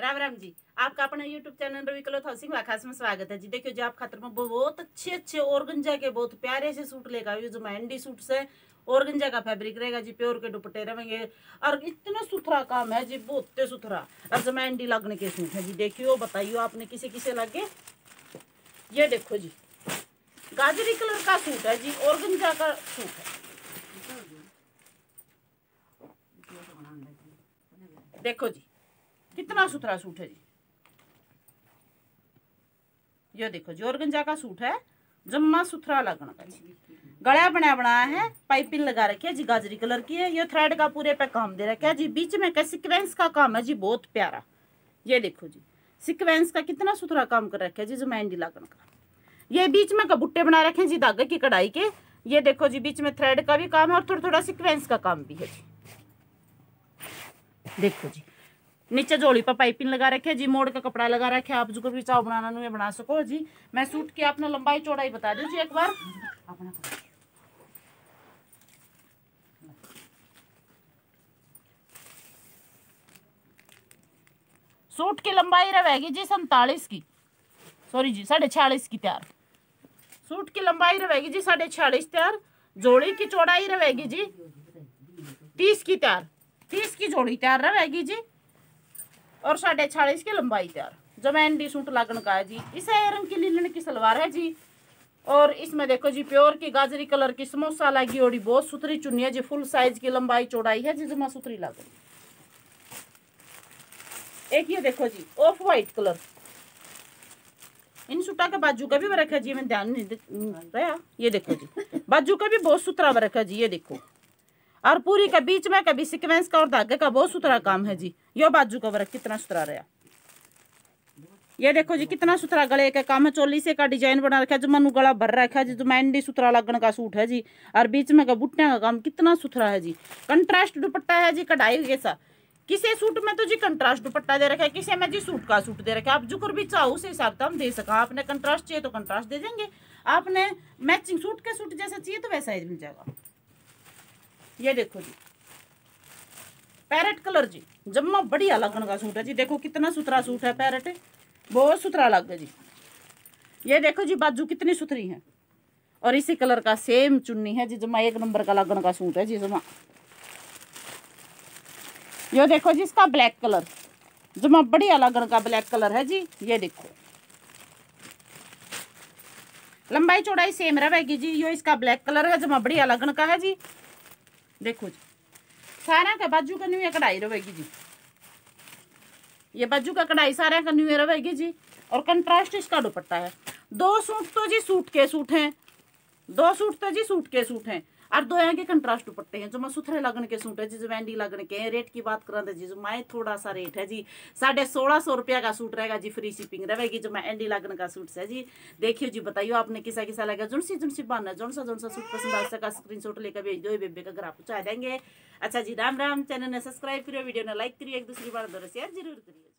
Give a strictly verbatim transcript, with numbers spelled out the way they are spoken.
राम राम जी, आपका अपना YouTube channel Ravi cloth housing खास में स्वागत है जी। देखियो जी, आप खातर में बहुत अच्छे अच्छे ऑर्गेंजा के बहुत प्यारे से सूट लेकर आए जो मेहंदी सूट से ऑर्गेंजा का फैब्रिक रहेगा जी। प्योर के दुपट्टे रहेंगे और इतना सुथरा काम है जी, बहुत सुथरा। और जो मेहंदी लगने के सूट है जी। देखियो बताइयो आपने किसे किसे लगे। ये देखो जी, गाजरी कलर का सूट है जी, ऑर्गेंजा का सूट है। देखो जी कितना सुथरा सूट है जी। ये देखो जी, ऑर्गेंजा का सूट है, जम्मा सुथरा लगना का जी। गला बना बनाया है, पाइपिंग लगा रखी है जी, गाजरी कलर की है। ये थ्रेड का पूरे पे काम दे रखा है जी। बीच में का सीक्वेंस का काम है जी, बहुत प्यारा। ये देखो जी, सीक्वेंस का कितना सुथरा काम कर रखा है जी, जो मेहंदी लगन का। ये बीच में का बुट्टे बना रखे हैं जी, धागे की कढ़ाई के। ये देखो जी, बीच में थ्रेड का भी काम है और थोड़ा थोड़ा सीक्वेंस का काम भी है जी। देखो जी, नीचे जोड़ी पर पाइपिंग लगा रखे जी, मोड़ का कपड़ा लगा रखे। आप जो भी चाव बनाना में बना सको जी। मैं सूट की आपने लंबाई चौड़ाई बता दूं जी एक बार। अपना सूट की लंबाई रहेगी जी सैतालीस की, सॉरी जी साढ़े छियालीस की तैयार। सूट की लंबाई रहेगी जी साढ़े छियालीस तैयार। जोड़ी की चौड़ाई रहेगी जी तीस की तैयार, तीस की जोड़ी तैयार रहेगी जी और साढ़े छियालीस की लंबाई तैयार। जो मेहंदी सूट लगन का है जी। इसे रंग की लीलन की सलवार है जी। और इसमें देखो जी, प्योर की गाजरी कलर की समोसा लगी और बहुत सुथरी चुन्नी है जी। फुल साइज की लंबाई चौड़ाई है जी, जमा सुथरी लग। एक ये देखो जी, ऑफ वाइट कलर। इन सूटा के बाजू का भी वर्क है जी, मैं ध्यान नहीं रहा। ये देखो जी, बाजू का भी बहुत सुथरा वर्क है जी। ये देखो, और पूरी का बीच में कभी सीक्वेंस का और धागे का बहुत सुथरा काम है जी। यो बाजू का वर्क कितना सुथरा रहा। ये देखो जी, कितना सुथरा गले का काम है। चोली से का डिजाइन बना रखा है, जो मनु गला भर रखा है जी। जो मेहंदी सुथरा लगन का सूट है जी। और बीच में का बुट्टिया का काम कितना सुथरा है जी। कंट्रास्ट दुपट्टा है जी, कढ़ाई जैसा। किसी सूट में तो जी कंट्रास्ट दुपट्टा दे रखा है, किसी में जी सूट का सूट दे रखा है। आप जो भी चाहो उस हिसाब से हम दे सका। आपने कंट्रास्ट चाहिए तो कंट्रास्ट दे देंगे, आपने मैचिंग सूट के सूट जैसा चाहिए तो वैसा ही मिल जाएगा। ये देखो जी, पैरेट कलर जी, जम्मा बढ़िया लगन का सूट है जी। देखो कितना सुथरा सूट है, पैरेट बहुत सुथरा लगे जी। ये देखो जी, बाजू कितनी सुथरी है और इसी कलर का सेम चुन्नी है जी। जमा एक नंबर का लगन का सूट है जी। जमा ये देखो जी, इसका ब्लैक कलर, जमा बढ़िया लगन का ब्लैक कलर है जी। ये देखो, लंबाई चौड़ाई सेम रहेगी जी। ये इसका ब्लैक कलर है, जमा बढ़िया लगन का है जी। देखो जी, सारा का बाजू का न्यू कढ़ाई रहेगी जी। ये बाजू का कढ़ाई सारा का न्यू रहेगी जी। और कंट्रास्ट इसका दुपट्टा है। दो सूट तो जी सूट के सूट हैं, दो सूट तो जी सूट के सूट हैं और दो यहाँ के कंट्रास्ट दुपट्टे हैं। जो मैं सुथरे लगन के सूट है जी, जो मेहंदी लगन के। रेट की बात करें जी, जो मैं थोड़ा सा रेट है जी, साढ़े सोलह सौ रुपया का सूट रहेगा जी। फ्री शिपिंग रहेगी जो मेहंदी लगन का सूट है जी। देखियो जी, बताइयो आपने किसा किसा लगा। जोन सी जोन सी बनना, जोन सा जोन सा सूट पसंद आ सका स्क्रीनशॉट लेकर भेज दो, बेबे का घर आप पहुंचा देंगे। अच्छा जी, राम राम। चैनल ने सब्सक्राइब करियो, वीडियो ने लाइक करिए, एक दूसरी बार शेयर जरूर करिए।